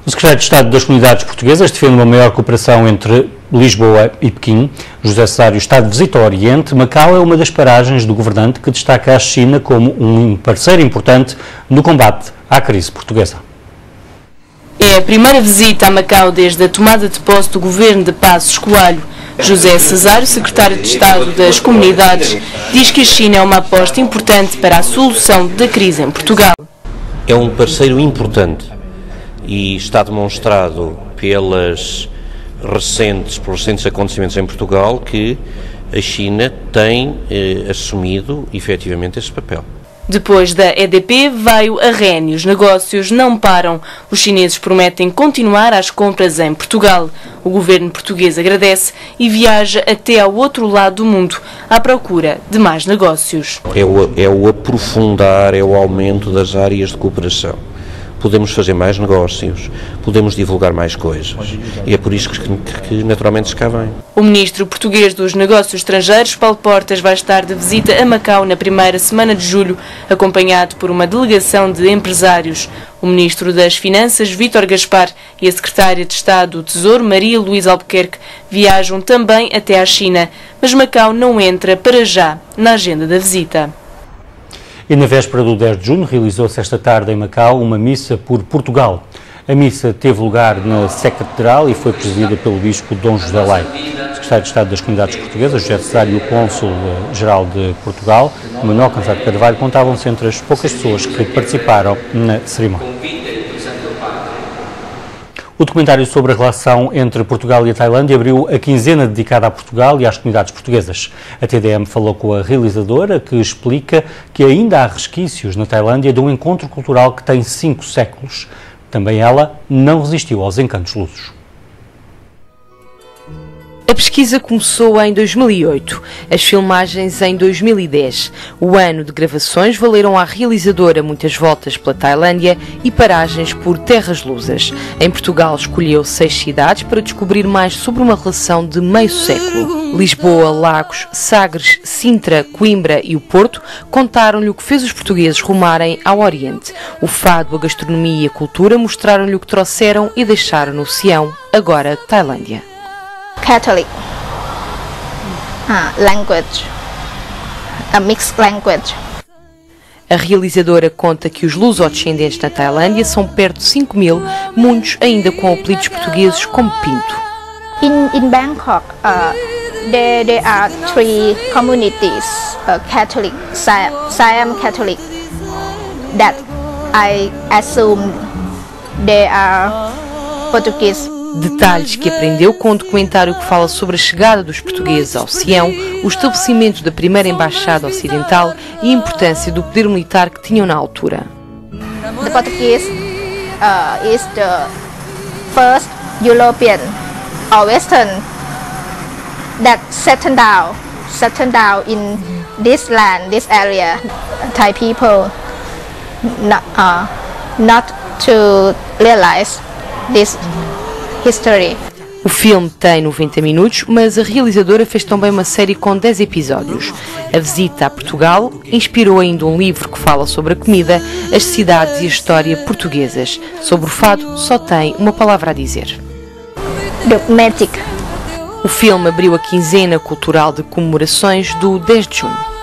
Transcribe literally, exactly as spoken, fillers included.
O secretário de Estado das Comunidades Portuguesas defende uma maior cooperação entre Lisboa e Pequim. José Cesário está de visita ao Oriente. Macau é uma das paragens do governante que destaca a China como um parceiro importante no combate à crise portuguesa. É a primeira visita a Macau desde a tomada de posse do governo de Passos Coelho. José Cesário, secretário de Estado das Comunidades, diz que a China é uma aposta importante para a solução da crise em Portugal. É um parceiro importante e está demonstrado pelas recentes, pelos recentes acontecimentos em Portugal que a China tem eh, assumido efetivamente esse papel. Depois da E D P veio a R E N. Os negócios não param. Os chineses prometem continuar as compras em Portugal. O governo português agradece e viaja até ao outro lado do mundo à procura de mais negócios. É o, é o aprofundar, é o aumento das áreas de cooperação. Podemos fazer mais negócios, podemos divulgar mais coisas. E é por isso que, que naturalmente se cá vem. O ministro português dos Negócios Estrangeiros, Paulo Portas, vai estar de visita a Macau na primeira semana de julho, acompanhado por uma delegação de empresários. O ministro das Finanças, Vítor Gaspar, e a secretária de Estado do Tesouro, Maria Luísa Albuquerque, viajam também até à China, mas Macau não entra para já na agenda da visita. E na véspera do dez de junho realizou-se esta tarde em Macau uma missa por Portugal. A missa teve lugar na Sé Catedral e foi presidida pelo bispo Dom José Lai. O secretário de Estado das Comunidades Portuguesas, José Cesário, e o cônsul-geral de Portugal, Manuel Cansado Carvalho, contavam-se entre as poucas pessoas que participaram na cerimónia. O documentário sobre a relação entre Portugal e a Tailândia abriu a quinzena dedicada a Portugal e às comunidades portuguesas. A T D M falou com a realizadora, que explica que ainda há resquícios na Tailândia de um encontro cultural que tem cinco séculos. Também ela não resistiu aos encantos lusos. A pesquisa começou em dois mil e oito, as filmagens em dois mil e dez. O ano de gravações valeram à realizadora muitas voltas pela Tailândia e paragens por terras lusas. Em Portugal escolheu seis cidades para descobrir mais sobre uma relação de meio século. Lisboa, Lagos, Sagres, Sintra, Coimbra e o Porto contaram-lhe o que fez os portugueses rumarem ao Oriente. O fado, a gastronomia e a cultura mostraram-lhe o que trouxeram e deixaram no Sião, agora Tailândia. Catholic uh, language, a mixed language. A realizadora conta que os luso-descendentes na Tailândia são perto de cinco mil, muitos ainda com apelidos portugueses como Pinto. In, in Bangkok, uh, there, there are three communities, uh, Catholic, Siam, Siam Catholic, that I assume they are Portuguese. Detalhes que aprendeu com um documentário que fala sobre a chegada dos portugueses ao Sião, o estabelecimento da primeira embaixada ocidental e a importância do poder militar que tinham na altura. The Portuguese uh, is the first European or Western that settled down, settled down in this land, this area. Thai people not, uh, not to realize this history. O filme tem noventa minutos, mas a realizadora fez também uma série com dez episódios. A visita a Portugal inspirou ainda um livro que fala sobre a comida, as cidades e a história portuguesas. Sobre o fado, só tem uma palavra a dizer. Dogmatic. O filme abriu a quinzena cultural de comemorações do dez de junho.